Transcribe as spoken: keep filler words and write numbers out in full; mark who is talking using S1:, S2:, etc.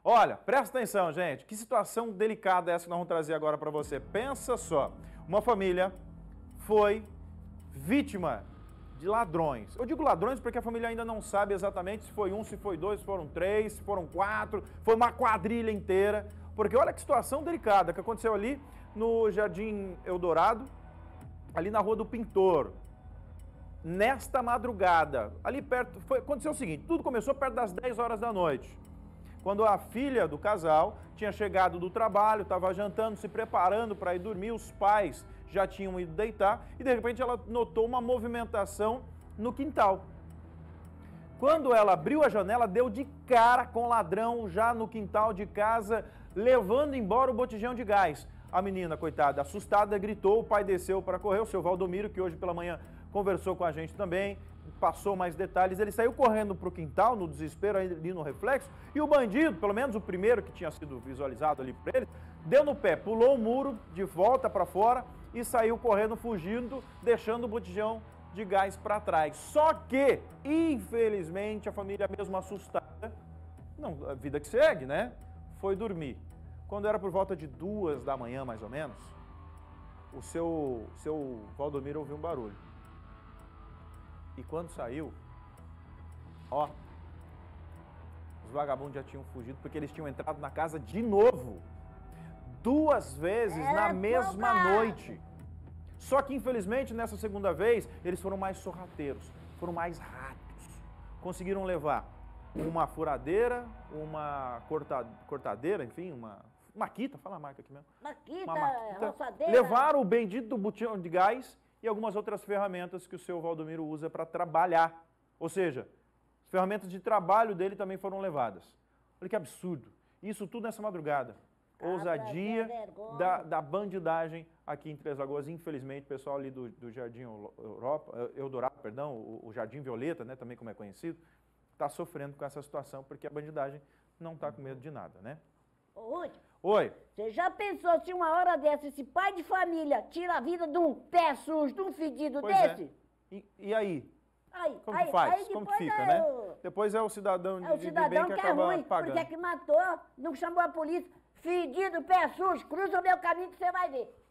S1: Olha, presta atenção, gente. Que situação delicada é essa que nós vamos trazer agora para você. Pensa só, uma família foi vítima de ladrões. Eu digo ladrões porque a família ainda não sabe exatamente se foi um, se foi dois, se foram três, se foram quatro, foi uma quadrilha inteira. Porque olha que situação delicada que aconteceu ali no Jardim Eldorado, ali na Rua do Pintor. Nesta madrugada, ali perto, foi, aconteceu o seguinte, tudo começou perto das dez horas da noite. Quando a filha do casal tinha chegado do trabalho, estava jantando, se preparando para ir dormir, os pais já tinham ido deitar e de repente ela notou uma movimentação no quintal. Quando ela abriu a janela, deu de cara com o ladrão já no quintal de casa, levando embora o botijão de gás. A menina, coitada, assustada, gritou, o pai desceu para correr, o seu Valdomiro, que hoje pela manhã conversou com a gente também, passou mais detalhes, ele saiu correndo para o quintal, no desespero, ali no reflexo, e o bandido, pelo menos o primeiro que tinha sido visualizado ali por ele, deu no pé, pulou o muro de volta para fora e saiu correndo, fugindo, deixando o botijão de gás para trás. Só que, infelizmente, a família mesmo assustada, não, a vida que segue, né, foi dormir. Quando era por volta de duas da manhã, mais ou menos, o seu, seu Valdomiro ouviu um barulho. E quando saiu, ó, os vagabundos já tinham fugido porque eles tinham entrado na casa de novo. Duas vezes
S2: É,
S1: na mesma
S2: opa!
S1: noite. Só que, infelizmente, nessa segunda vez, eles foram mais sorrateiros, foram mais rápidos. Conseguiram levar uma furadeira, uma corta, cortadeira, enfim, uma maquita, fala a marca aqui mesmo.
S2: Maquita,
S1: Uma maquita.
S2: roçadeira.
S1: Levaram o bendito do botijão de gás e algumas outras ferramentas que o seu Valdomiro usa para trabalhar. Ou seja, as ferramentas de trabalho dele também foram levadas. Olha que absurdo. Isso tudo nessa madrugada. Ousadia da, da bandidagem aqui em Três Lagoas. Infelizmente, o pessoal ali do, do Jardim Europa, Eldorado, perdão, o, o Jardim Violeta, né, também como é conhecido, está sofrendo com essa situação porque a bandidagem não está com medo de nada, né?
S2: Ô, Ruth,
S1: Oi.
S2: você já pensou se uma hora dessa esse pai de família tira a vida de um pé sujo, de um fedido
S1: Pois
S2: desse?
S1: é. E, e aí?
S2: Aí,
S1: Como
S2: aí,
S1: que faz?
S2: aí
S1: Como que
S2: depois
S1: fica,
S2: é
S1: né?
S2: o-
S1: Depois é o cidadão de,
S2: É o
S1: de
S2: cidadão
S1: bem que,
S2: que é
S1: acaba
S2: ruim,
S1: pagando.
S2: porque é que matou, não chamou a polícia, fedido, pé sujo, cruza o meu caminho que você vai ver.